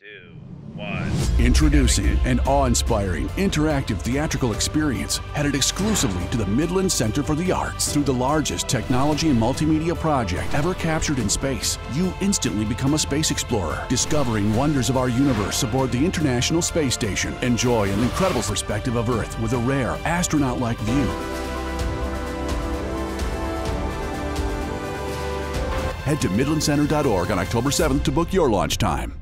2, 1. Introducing an awe-inspiring, interactive theatrical experience headed exclusively to the Midland Center for the Arts. Through the largest technology and multimedia project ever captured in space, you instantly become a space explorer, discovering wonders of our universe aboard the International Space Station. Enjoy an incredible perspective of Earth with a rare, astronaut-like view. Head to midlandcenter.org on October 7th to book your launch time.